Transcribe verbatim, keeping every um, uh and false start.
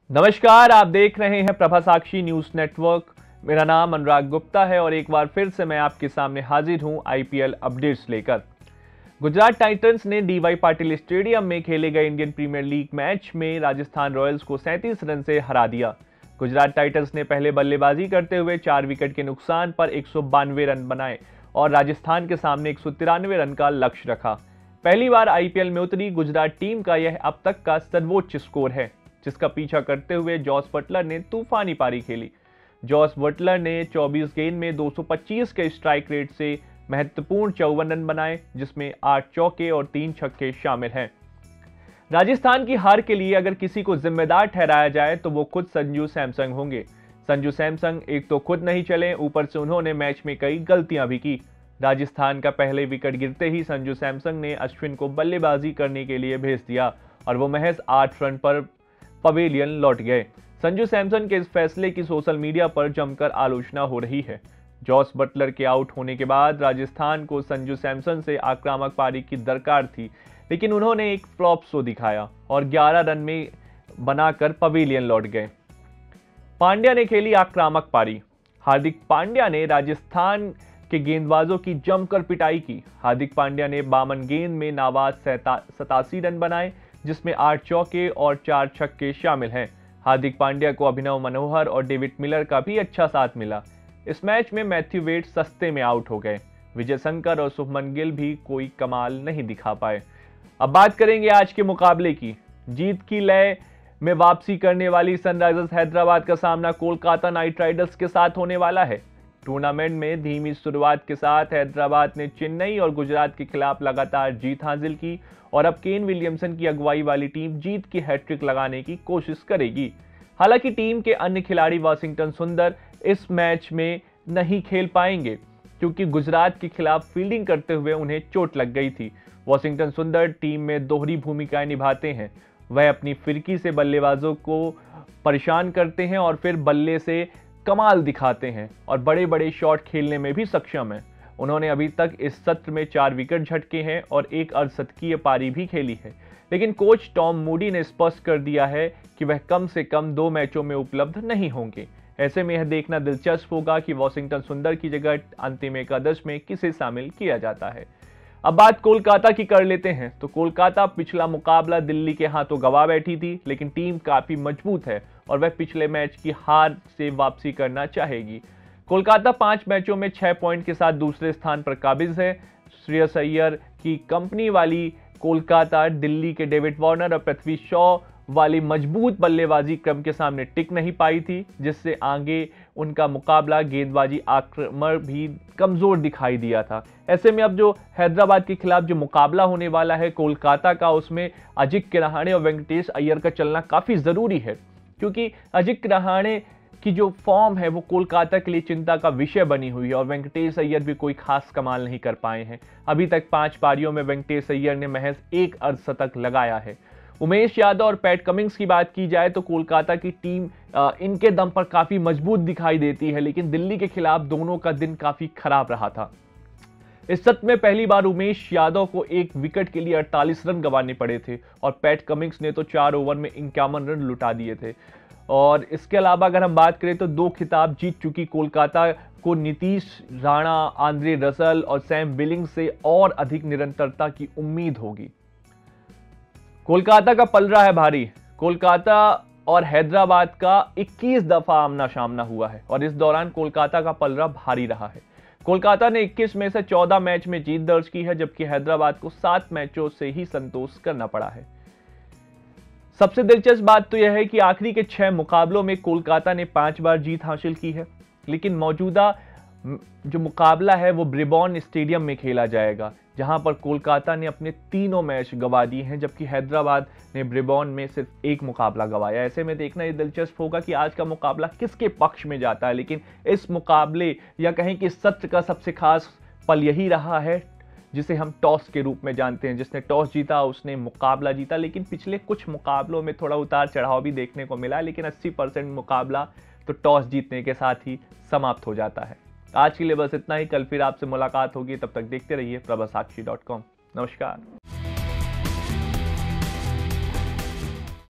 नमस्कार, आप देख रहे हैं प्रभा साक्षी न्यूज नेटवर्क। मेरा नाम अनुराग गुप्ता है और एक बार फिर से मैं आपके सामने हाजिर हूं आईपीएल अपडेट्स लेकर। गुजरात टाइटंस ने डीवाई पाटिल स्टेडियम में खेले गए इंडियन प्रीमियर लीग मैच में राजस्थान रॉयल्स को सैंतीस रन से हरा दिया। गुजरात टाइटंस ने पहले बल्लेबाजी करते हुए चार विकेट के नुकसान पर एक सौ बानवे रन बनाए और राजस्थान के सामने एक सौ तिरानवे रन का लक्ष्य रखा। पहली बार आईपीएल में उतरी गुजरात टीम का यह अब तक का सर्वोच्च स्कोर है, जिसका पीछा करते हुए जॉस बटलर ने तूफानी पारी खेली। जॉस बटलर ने चौबीस गेंद में दो सौ पच्चीस के स्ट्राइक रेट से महत्वपूर्ण चौवन रन बनाए, जिसमें आठ चौके और तीन छक्के शामिल हैं। राजस्थान की हार के लिए अगर किसी को जिम्मेदार ठहराया जाए तो वो खुद संजू सैमसन होंगे। संजू सैमसन एक तो खुद नहीं चले, ऊपर से उन्होंने मैच में कई गलतियां भी की। राजस्थान का पहले विकेट गिरते ही संजू सैमसन ने अश्विन को बल्लेबाजी करने के लिए भेज दिया और वो महज आठ रन पर पवेलियन लौट गए। संजू सैमसन के इस फैसले की सोशल मीडिया पर जमकर आलोचना हो रही है। जॉस बटलर के आउट होने के बाद राजस्थान को संजू सैमसन से आक्रामक पारी की दरकार थी, लेकिन उन्होंने एक फ्लॉप शो दिखाया और ग्यारह रन में बनाकर पवेलियन लौट गए। पांड्या ने खेली आक्रामक पारी। हार्दिक पांड्या ने राजस्थान के गेंदबाजों की जमकर पिटाई की। हार्दिक पांड्या ने बावन गेंद में नाबाद सतासी रन बनाए, जिसमें आठ चौके और चार छक्के शामिल हैं। हार्दिक पांड्या को अभिनव मनोहर और डेविड मिलर का भी अच्छा साथ मिला। इस मैच में मैथ्यू वेड सस्ते में आउट हो गए। विजय शंकर और शुभमन गिल भी कोई कमाल नहीं दिखा पाए। अब बात करेंगे आज के मुकाबले की। जीत की लय में वापसी करने वाली सनराइजर्स हैदराबाद का सामना कोलकाता नाइट राइडर्स के साथ होने वाला है। टूर्नामेंट में धीमी शुरुआत के साथ हैदराबाद ने चेन्नई और गुजरात के खिलाफ लगातार जीत हासिल की और अब केन विलियमसन की अगुवाई वाली टीम जीत की हैट्रिक लगाने की कोशिश करेगी। हालांकि टीम के अन्य खिलाड़ी वाशिंगटन सुंदर इस मैच में नहीं खेल पाएंगे, क्योंकि गुजरात के खिलाफ फील्डिंग करते हुए उन्हें चोट लग गई थी। वाशिंगटन सुंदर टीम में दोहरी भूमिकाएं निभाते हैं। वह अपनी फिरकी से बल्लेबाजों को परेशान करते हैं और फिर बल्ले से कमाल दिखाते हैं और बड़े बड़े शॉट खेलने में भी सक्षम है। उन्होंने अभी तक इस सत्र में चार विकेट झटके हैं और एक अर्धशतकीय पारी भी खेली है, लेकिन कोच टॉम मूडी ने स्पष्ट कर दिया है कि वह कम से कम दो मैचों में उपलब्ध नहीं होंगे। ऐसे में यह देखना दिलचस्प होगा कि वाशिंगटन सुंदर की जगह अंतिम एकादश में किसे शामिल किया जाता है। अब बात कोलकाता की कर लेते हैं तो कोलकाता पिछला मुकाबला दिल्ली के हाथों गंवा बैठी थी, लेकिन टीम काफी मजबूत है और वह पिछले मैच की हार से वापसी करना चाहेगी। कोलकाता पांच मैचों में छह पॉइंट के साथ दूसरे स्थान पर काबिज है। श्रेयस अय्यर की कंपनी वाली कोलकाता दिल्ली के डेविड वार्नर और पृथ्वी शॉ वाली मजबूत बल्लेबाजी क्रम के सामने टिक नहीं पाई थी, जिससे आगे उनका मुकाबला गेंदबाजी आक्रमण भी कमजोर दिखाई दिया था। ऐसे में अब जो हैदराबाद के खिलाफ जो मुकाबला होने वाला है कोलकाता का, उसमें अजिंक्य रहाणे और वेंकटेश अय्यर का चलना काफी जरूरी है, क्योंकि अजिंक्य रहाणे की जो फॉर्म है वो कोलकाता के लिए चिंता का विषय बनी हुई है और वेंकटेश अय्यर भी कोई खास कमाल नहीं कर पाए हैं। अभी तक पांच पारियों में वेंकटेश अय्यर ने महज एक अर्धशतक लगाया है। उमेश यादव और पैट कमिंस की बात की जाए तो कोलकाता की टीम इनके दम पर काफी मजबूत दिखाई देती है, लेकिन दिल्ली के खिलाफ दोनों का दिन काफी खराब रहा था। इस सत्र में पहली बार उमेश यादव को एक विकेट के लिए अड़तालीस रन गंवाने पड़े थे और पैट कमिंस ने तो चार ओवर में इक्यावन रन लुटा दिए थे। और इसके अलावा अगर हम बात करें तो दो खिताब जीत चुकी कोलकाता को नीतीश राणा, आंद्रे रसल और सैम बिलिंग्स से और अधिक निरंतरता की उम्मीद होगी। कोलकाता का पलड़ा है भारी। कोलकाता और हैदराबाद का इक्कीस दफा आमना सामना हुआ है और इस दौरान कोलकाता का पलड़ा भारी रहा है। कोलकाता ने इक्कीस में से चौदह मैच में जीत दर्ज की है, जबकि हैदराबाद को सात मैचों से ही संतोष करना पड़ा है। सबसे दिलचस्प बात तो यह है कि आखिरी के छह मुकाबलों में कोलकाता ने पांच बार जीत हासिल की है, लेकिन मौजूदा जो मुकाबला है वो ब्रिबॉर्न स्टेडियम में खेला जाएगा, जहां पर कोलकाता ने अपने तीनों मैच गंवा दिए हैं, जबकि हैदराबाद ने ब्रिबॉर्न में सिर्फ एक मुकाबला गंवाया। ऐसे में देखना ये दिलचस्प होगा कि आज का मुकाबला किसके पक्ष में जाता है, लेकिन इस मुकाबले या कहें कि इस सत्र का सबसे खास पल यही रहा है जिसे हम टॉस के रूप में जानते हैं। जिसने टॉस जीता उसने मुकाबला जीता, लेकिन पिछले कुछ मुकाबलों में थोड़ा उतार चढ़ाव भी देखने को मिला, लेकिन अस्सी परसेंट मुकाबला तो टॉस जीतने के साथ ही समाप्त हो जाता है। आज के लिए बस इतना ही। कल फिर आपसे मुलाकात होगी, तब तक देखते रहिए प्रभा साक्षी डॉट कॉम। नमस्कार।